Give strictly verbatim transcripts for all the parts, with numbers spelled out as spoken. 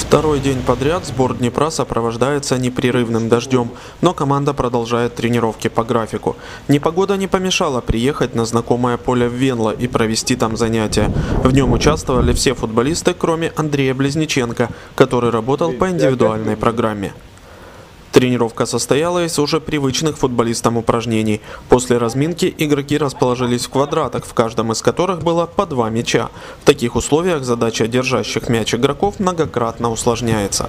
Второй день подряд сбор Днепра сопровождается непрерывным дождем, но команда продолжает тренировки по графику. Непогода не помешала приехать на знакомое поле в Венло и провести там занятия. В нем участвовали все футболисты, кроме Андрея Близниченко, который работал по индивидуальной программе. Тренировка состояла из уже привычных футболистам упражнений. После разминки игроки расположились в квадратах, в каждом из которых было по два мяча. В таких условиях задача держащих мяч игроков многократно усложняется.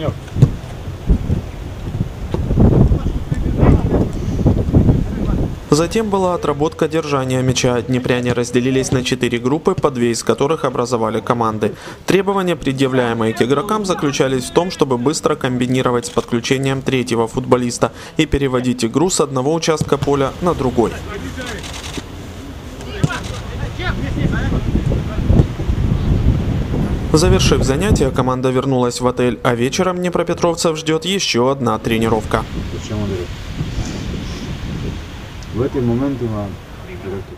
Затем была отработка держания мяча. Днепряне разделились на четыре группы, по две из которых образовали команды. Требования, предъявляемые к игрокам, заключались в том, чтобы быстро комбинировать с подключением третьего футболиста и переводить игру с одного участка поля на другой. Завершив занятия, команда вернулась в отель, а вечером днепропетровцев ждет еще одна тренировка. В эти моменты